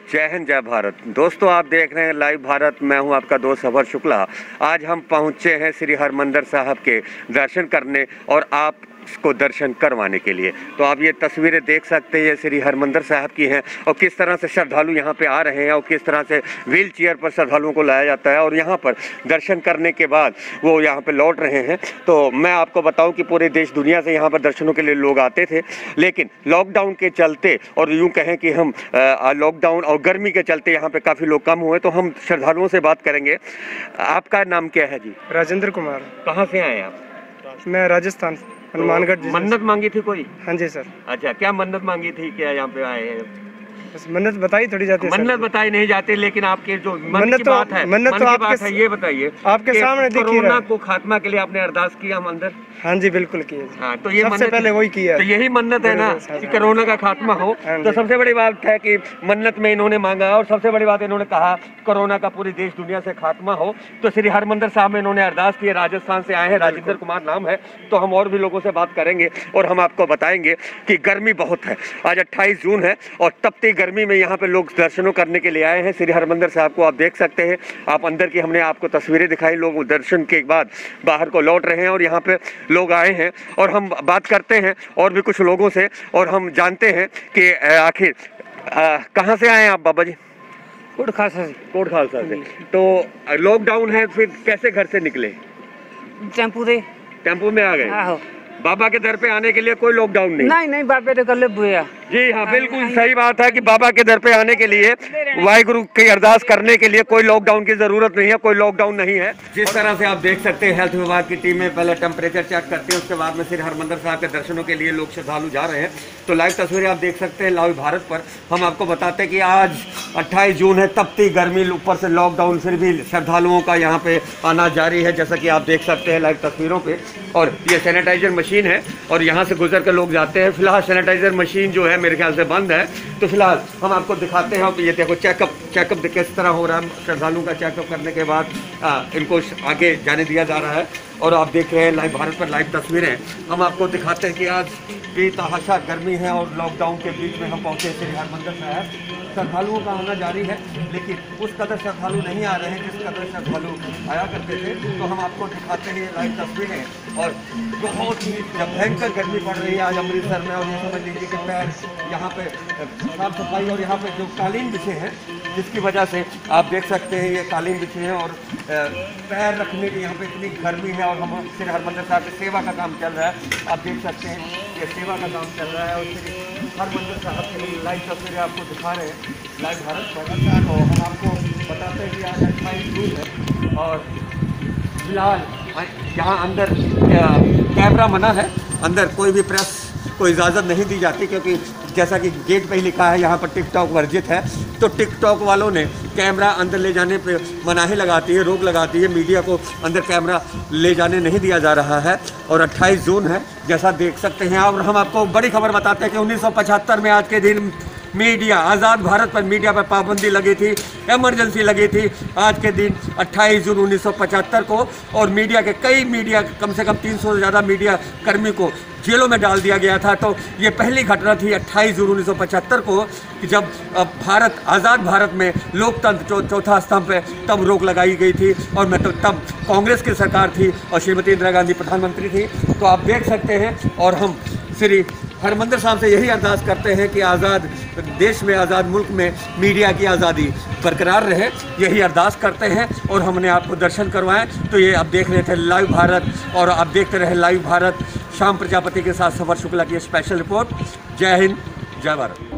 जय हिंद जय भारत। दोस्तों, आप देख रहे हैं लाइव भारत। मैं हूं आपका दोस्त सफर शुक्ला। आज हम पहुंचे हैं श्री हरमंदिर साहब के दर्शन करने और आपको दर्शन करवाने के लिए। तो आप ये तस्वीरें देख सकते हैं, ये श्री हरमंदिर साहब की हैं और किस तरह से श्रद्धालु यहाँ पे आ रहे हैं और किस तरह से व्हील चेयर पर श्रद्धालुओं को लाया जाता है और यहाँ पर दर्शन करने के बाद वो यहाँ पे लौट रहे हैं। तो मैं आपको बताऊं कि पूरे देश दुनिया से यहाँ पर दर्शनों के लिए लोग आते थे, लेकिन लॉकडाउन के चलते और यूँ कहें कि हम लॉकडाउन और गर्मी के चलते यहाँ पे काफ़ी लोग कम हुए। तो हम श्रद्धालुओं से बात करेंगे। आपका नाम क्या है जी? राजेंद्र कुमार। कहाँ से आए आप? मैं राजस्थान हनुमानगढ़। तो मन्नत मांगी थी कोई? हाँ जी सर। अच्छा, क्या मन्नत मांगी थी? क्या यहाँ पे आए हैं? बस मन्नत बताई थोड़ी जाती है। मन्नत बताई नहीं जाती, लेकिन आपके जो मन की बात है, ये बताइए आपके सामने दिख रहा है। कोरोना को खात्मा के लिए आपने अरदास किया हम अंदर? हाँ जी बिल्कुल किया। हाँ, तो ये सबसे पहले वही किया। तो यही मन्नत है ना कि कोरोना का खात्मा हो। तो सबसे बड़ी बात है कि मन्नत में इन्होंने मांगा और सबसे बड़ी बात इन्होंने कहा कोरोना का पूरी देश दुनिया से खात्मा हो। तो श्री हरमंदिर साहब में इन्होंने अरदास की। राजस्थान से आए हैं, राजेंद्र कुमार नाम है। तो हम और भी लोगों से बात करेंगे और हम आपको बताएंगे कि गर्मी बहुत है। आज 28 जून है और तपती गर्मी में यहाँ पे लोग दर्शनों करने के लिए आए हैं श्री हरमंदिर साहब को। आप देख सकते हैं, आप अंदर की हमने आपको तस्वीरें दिखाई। लोग दर्शन के बाद बाहर को लौट रहे हैं और यहाँ पे लोग आए हैं और हम बात करते हैं और भी कुछ लोगों से और हम जानते हैं कि आखिर कहाँ से आए हैं आप बाबा जी? कोट खालसा से। कोट खालसा से। तो लॉकडाउन है, फिर कैसे घर से निकले? टेम्पो में आ गए। बाबा के दर पे आने के लिए कोई लॉकडाउन नहीं? नहीं बाबा तो कर ले बुआ। जी हाँ, बिल्कुल सही बात है कि बाबा के दर पे आने के लिए, वाहिगुरु की अरदास करने के लिए कोई लॉकडाउन की जरूरत नहीं है, कोई लॉकडाउन नहीं है। जिस तरह से आप देख सकते हैं, हेल्थ विभाग की टीमें पहले टेम्परेचर चेक करती है, उसके बाद में श्री हरमंदिर साहब के दर्शनों के लिए लोग श्रद्धालु जा रहे हैं। तो लाइव तस्वीरें आप देख सकते हैं लाइव भारत पर। हम आपको बताते हैं कि आज 28 जून है, तपती गर्मी, ऊपर से लॉकडाउन, फिर भी श्रद्धालुओं का यहाँ पे आना जारी है, जैसा कि आप देख सकते हैं लाइव तस्वीरों पे। और ये सैनिटाइजर मशीन है और यहाँ से गुजर कर लोग जाते हैं। फिलहाल सैनिटाइजर मशीन जो है मेरे ख्याल से बंद है। तो फिलहाल हम आपको दिखाते हैं। ये देखो चेकअप किस तरह हो रहा है। श्रद्धालुओं का चेकअप करने के बाद इनको आगे जाने दिया जा रहा है और आप देख रहे हैं लाइव भारत पर लाइव तस्वीरें। हम आपको दिखाते हैं कि आज बेतहाशा गर्मी है और लॉकडाउन के बीच में हम पहुँचे श्री हरमंदिर साहब। श्रद्धालुओं का आना जारी है, लेकिन उस कदर श्रद्धालु नहीं आ रहे हैं जिस कदर श्रद्धालु आया करते थे। तो हम आपको दिखाते हैं लाइव तस्वीरें। और बहुत ही भयंकर गर्मी पड़ रही है आज अमृतसर में। और ये समझ लीजिए कि पैर यहाँ पे साफ सफाई और यहाँ पे जो कालीन बिछे हैं, जिसकी वजह से आप देख सकते हैं ये कालीन बिछे हैं और पैर रखने की यहाँ पे इतनी गर्मी है। और हम श्री हरमंदिर साहब की सेवा का काम चल रहा है, आप देख सकते हैं ये सेवा का काम चल रहा है। और श्री हरमंदिर साहब की लाइव तस्वीरें आपको दिखा रहे हैं लाइव भारत पर। तो हम आपको बताते हैं कि आज 28 जून है और फिलहाल यहाँ अंदर कैमरा मना है, अंदर कोई भी प्रेस को इजाज़त नहीं दी जाती, क्योंकि जैसा कि गेट पे ही लिखा है यहाँ पर टिकटॉक वर्जित है। तो टिकटॉक वालों ने कैमरा अंदर ले जाने पे मनाही लगाती है, रोक लगाती है। मीडिया को अंदर कैमरा ले जाने नहीं दिया जा रहा है। और 28 जून है, जैसा देख सकते हैं। और हम आपको बड़ी खबर बताते हैं कि 1975 में आज के दिन मीडिया, आज़ाद भारत पर मीडिया पर पाबंदी लगी थी, इमरजेंसी लगी थी आज के दिन 28 जून 1975 को। और मीडिया के कई मीडिया, कम से कम 300 से ज़्यादा मीडिया कर्मी को जेलों में डाल दिया गया था। तो ये पहली घटना थी 28 जून 1975 को, कि जब भारत, आज़ाद भारत में लोकतंत्र चौथा स्तंभ पे तब रोक लगाई गई थी। और मैं तो तब कांग्रेस की सरकार थी और श्रीमती इंदिरा गांधी प्रधानमंत्री थी। तो आप देख सकते हैं। और हम श्री हरमंदिर साहब से यही अरदास करते हैं कि आज़ाद देश में, आज़ाद मुल्क में मीडिया की आज़ादी बरकरार रहे, यही अरदास करते हैं। और हमने आपको दर्शन करवाएं। तो ये आप देख रहे थे लाइव भारत और आप देखते रहे लाइव भारत। श्याम प्रजापति के साथ सफर शुक्ला की स्पेशल रिपोर्ट। जय हिंद जय भारत।